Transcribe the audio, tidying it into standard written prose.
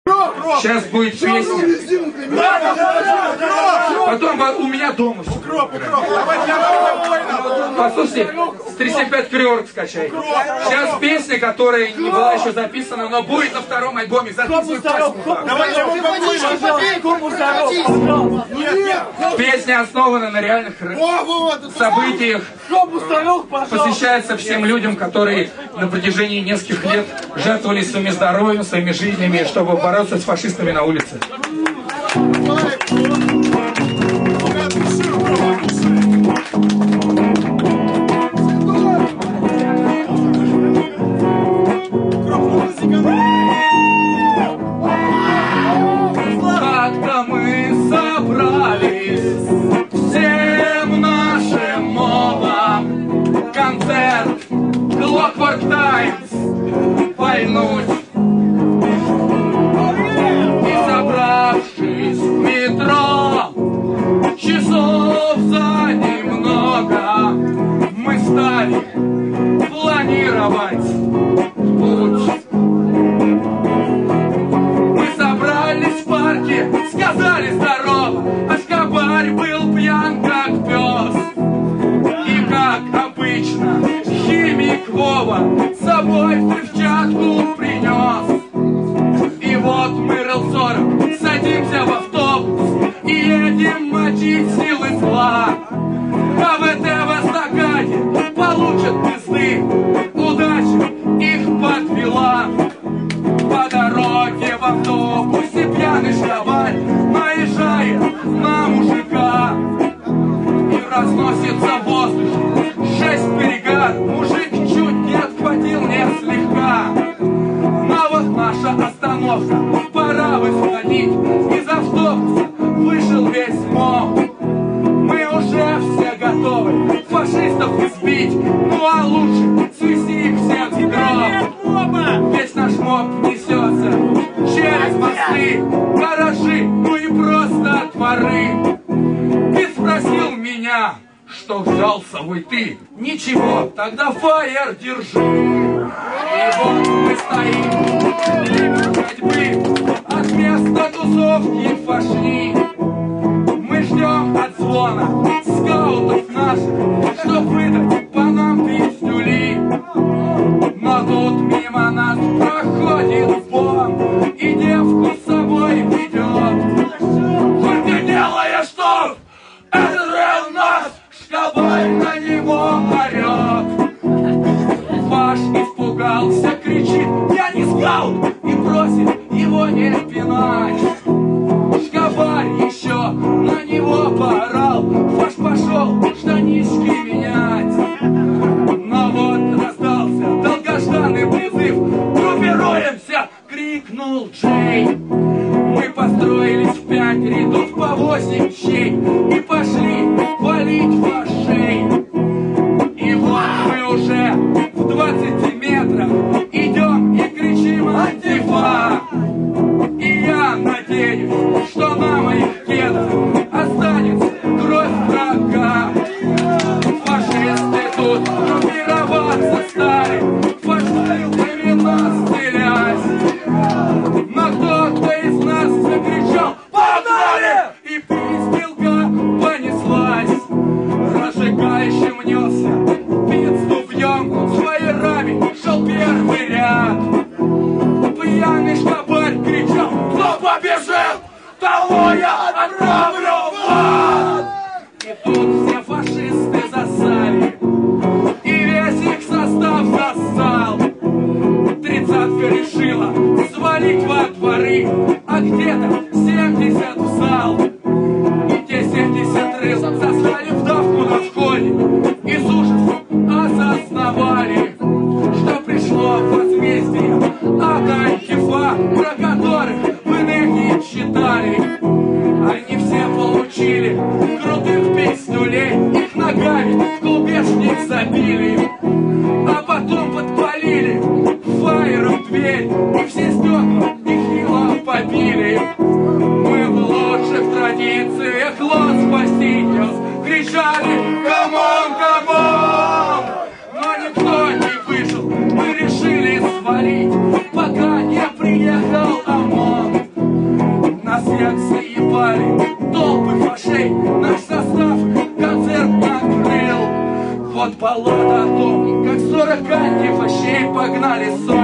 Сейчас будет песня. Потом у меня дома. Послушайте, с 35 крёрк скачай. Сейчас песня, которая не была еще записана, но будет на втором альбоме. Песня основана на реальных событиях. Посвящается всем людям, которые на протяжении нескольких лет жертвовали своими здоровьем, своими жизнями, чтобы бороться с фашистами на улице. Как-то мы собрались всем нашим мобам, концерт Clockwork Times пальнуть. И собравшись в метро, часов за немного, мы стали планировать путь. Мы собрались в парке, сказали здорово, Эскобар был пьян как пес. И как обычно, химик Вова с собой взрывчатку принес. И вот мы релсором садимся в автобус и едем мочить силы зла. КВТ в эстакаде получат пизды, удача их подвела. По дороге в автобусе пьяный шкабарь наезжает на мужика и разносится в воздухе жесть перегар. Мужик чуть не отхватил, не слегка. Но вот наша остановка, пора выходить. Из автобуса вышел весь моб. Мы уже все готовы фашистов избить, ну а лучше свести их всех в гроб. Весь наш моб несется через мосты, гаражи, ну и просто дворы. Ты спросил меня, что взял с собой ты? Ничего, тогда фаер держи. И вот мы стоим, время ходьбы, от места тусовки пошли. Мы ждем от звона скаутов наших, чтоб выдать по нам пиздюли. Но тут мимо нас проходит бомб и девку с собой ведет. Что ты делаешь, что? Это же нас! Шкабарь на него орет. Паш испугался, кричит: я не скаут! И просит его не пинать. Шкабарь еще на него поорал. Паш пошел штанишки менять. Но вот раздался долгожданный призыв. Группируемся! Крикнул Джей. Мы построились в 5 рядов по 8 щей и пошли валить фашей. И вот мы уже в 20 метрах идем и кричим антифа. И я надеюсь, что на моих кедах останется кровь врага. Фашисты тут группироваться стали, фашистами нас стрелять. Но кто-то из нас закричал: погнали! И пиздилка понеслась. Разжигающим несся пиццу в ямку, с фаерами шел первый ряд. Пьяный шкабарь кричал: кто побежит, того я отправлю в ад! И тут все фашисты засали, и весь их состав зассал. 30-ка решила свалить во дворы, а где-то 70 в зал. И те 70 рылов заслали в давку на входе и с ужасом осознавали, что пришло возмездие от антифа, про которых вы ныне читали. Они все получили крутых пиздюлей, их ногами в клубешник забили, а потом подпалили фаером дверь и все стекла нехило побили. Мы в лучших традициях Лос Бастиньос кричали: камон, камон! Но никто не вышел, мы решили свалить, пока не приехал ОМОН. как заебали толпы фашей. Наш состав концерт накрыл. Вот болото о том, как 40 антифашей погнали сон.